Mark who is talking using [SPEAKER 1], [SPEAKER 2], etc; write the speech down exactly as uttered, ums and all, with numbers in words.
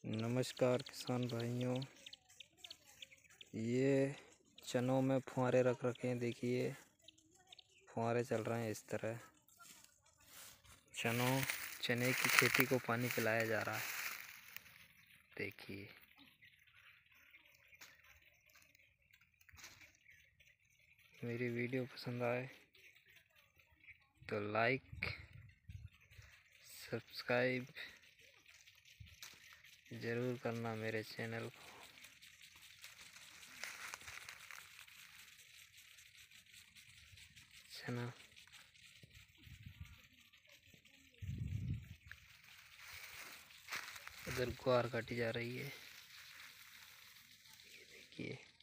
[SPEAKER 1] नमस्कार किसान भाइयों, ये चनों में फुहारे रख रखे हैं। देखिए फुहारे चल रहे हैं। इस तरह चनों चने की खेती को पानी पिलाया जा रहा है। देखिए मेरी वीडियो पसंद आए तो लाइक सब्सक्राइब ज़रूर करना मेरे चैनल को। चना उधर गुआर काटी जा रही है। ये देखिए।